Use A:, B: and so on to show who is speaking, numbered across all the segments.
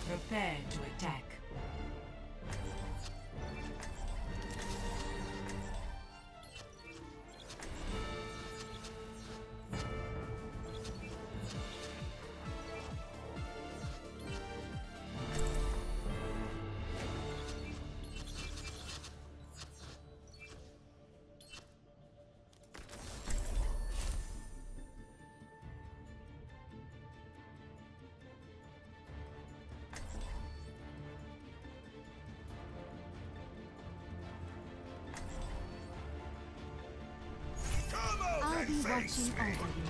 A: Prepare to attack.
B: I'll be watching over you.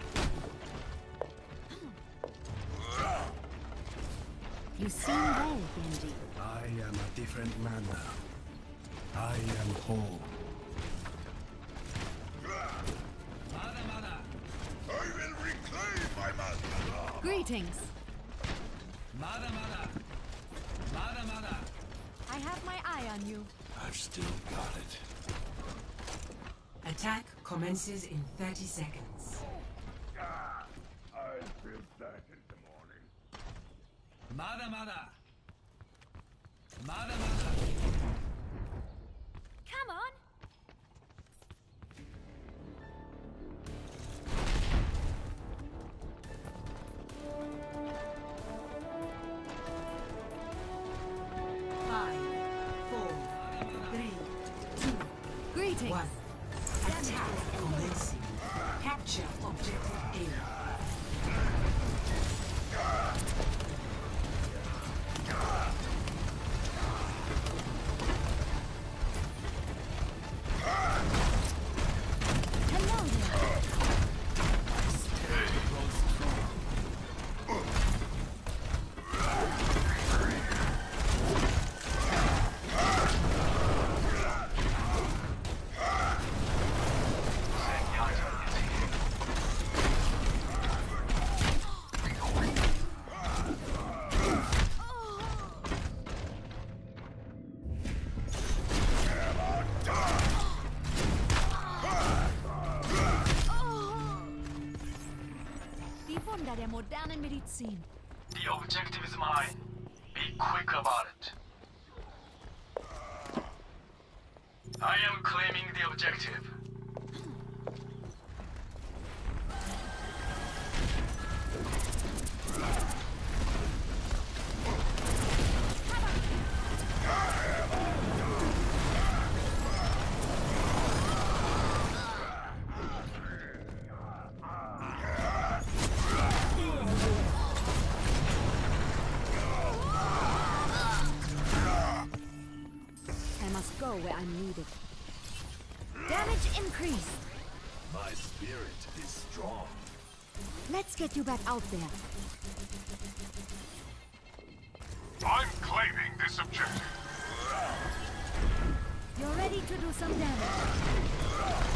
B: You seem well, Genji.
C: I am a different man now. I am whole.
D: I will reclaim my master!
B: Greetings.
E: Mada mada. Mada mada.
B: I have my eye on you.
C: I've still got it.
A: Attack commences in 30 seconds.
D: I'll feel that in the morning.
E: Mada mada. Mada mada.
B: Come on.
A: Five, four, three, two,
B: Greetings.
A: one. Attack commencing. Capture objective A.
B: Hello there. Die Wunder der modernen Medizin.
E: The objective is mine. Be quick about it. I am claiming the objective.
B: I must go where I'm needed. Damage increased.
D: My spirit is strong.
B: Let's get you back out there.
D: I'm claiming this objective.
B: You're ready to do some damage.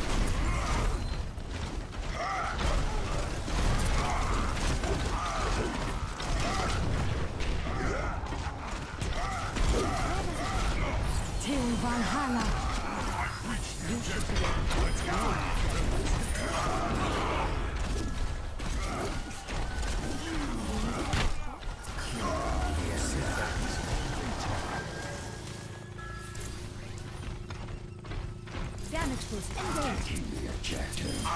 B: Till Valhalla. You should be damage boost engaged.
C: The objective.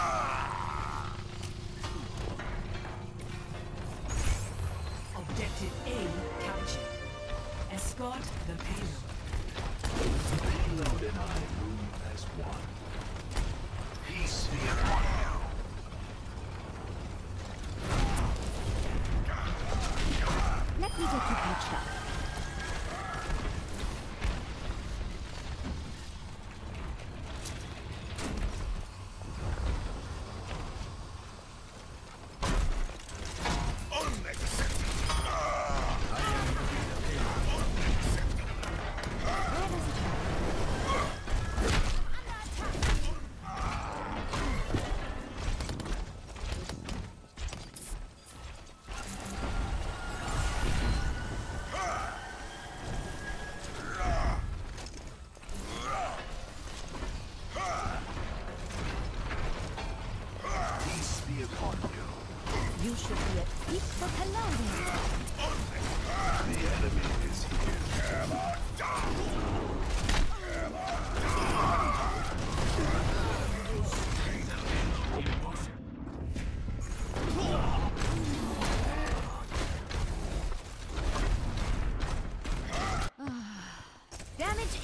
A: Objective A captured. Escort the payload.
D: Payload and I move as one. Peace be upon you.
B: Let me get you patched up.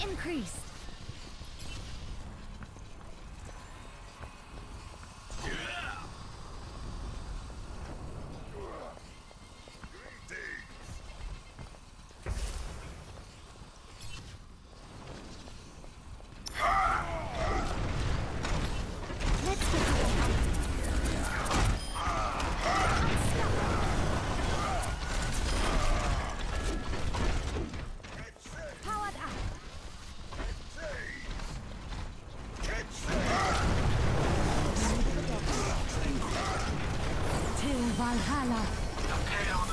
B: increased.
E: The payload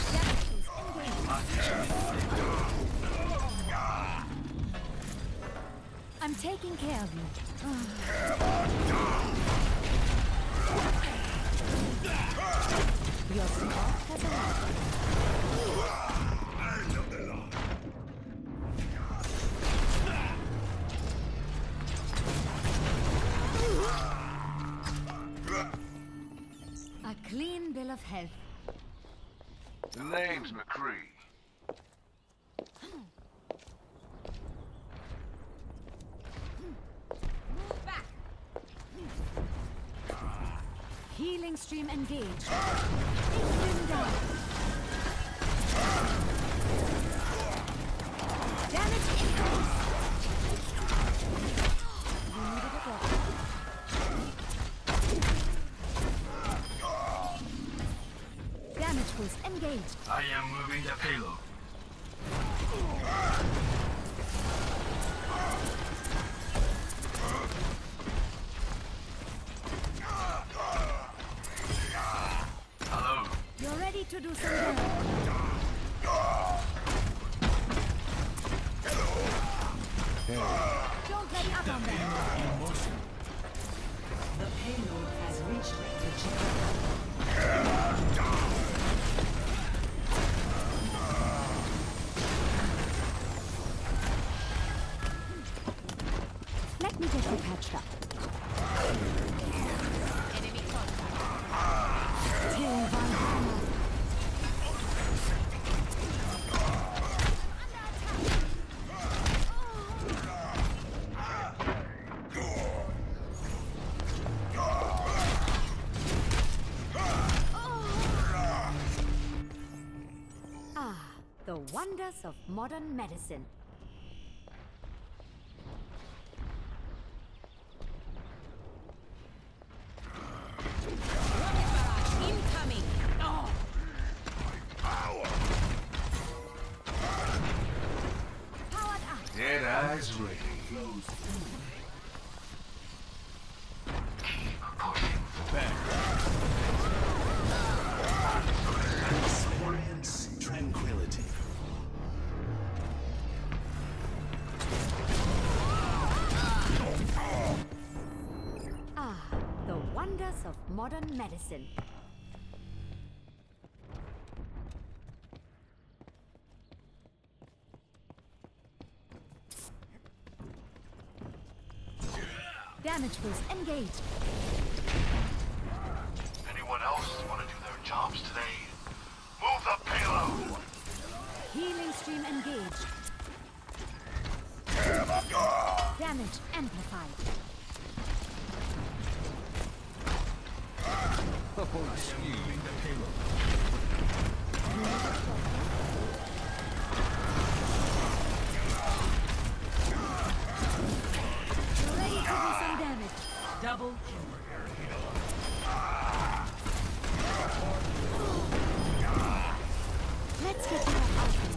B: I'm taking care of you. Your support has arrived. A clean bill of health.
D: The name's McCree.
B: Move back. Healing stream engaged. Take him down. Damage increased. We needed a block. Damage boost engaged.
E: I am moving the payload. Hello.
B: You're ready to do some damage. Don't let up on them.
A: The payload has reached the checkpoint.
B: Let me get you patched up. Till Valhalla. Ah, the wonders of modern medicine. Incoming! Powered up!
D: Dead eyes ready.
C: Experience tranquility.
B: Ah, the wonders of modern medicine. Damage boost engaged.
E: Anyone else want to do their jobs today? Move the payload.
B: Healing stream engaged. Damage amplified.
E: Moving the payload.
B: You're ready to do some damage.
A: Double kill.
B: Let's get you that alchemy.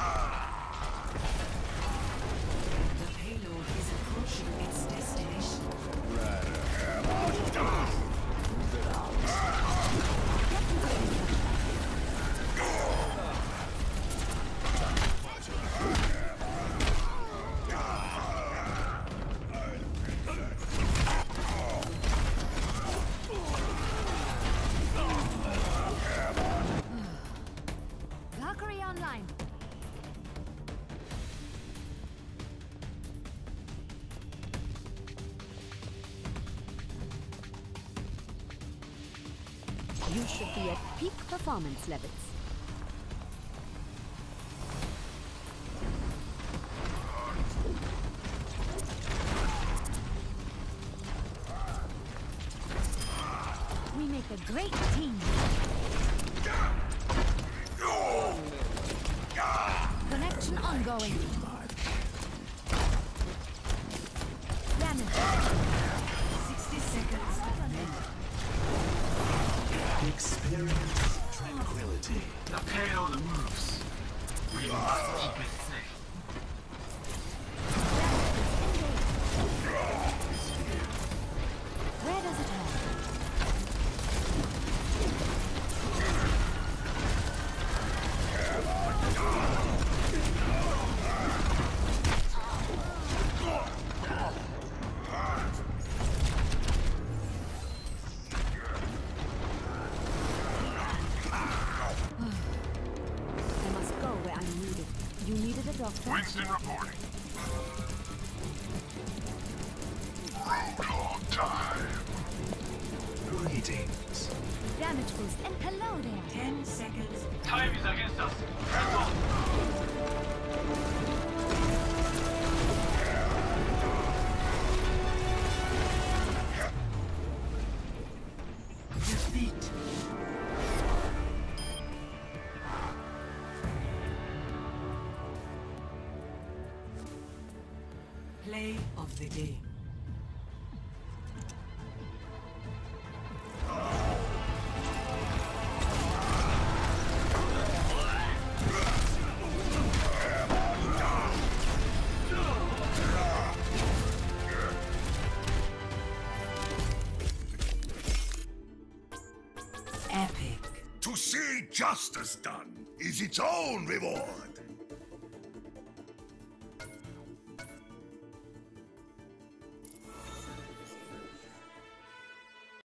A: The payload is approaching its destination.
B: Valkyrie online. You should be at peak performance levels. like a great team. Connection ongoing. Damage.
A: 60 seconds remaining.
D: Experience tranquility.
E: The payload moves. We must keep it safe.
B: Where does it head? I must go where I'm needed. You needed a doctor?
E: Winston reporting. Roadhog time.
D: Greetings.
B: Damage boost and hello there.
A: 10 seconds.
E: Time is against us. Hands off. Defeat. Play of the game. Epic.
C: To see justice done is its own reward.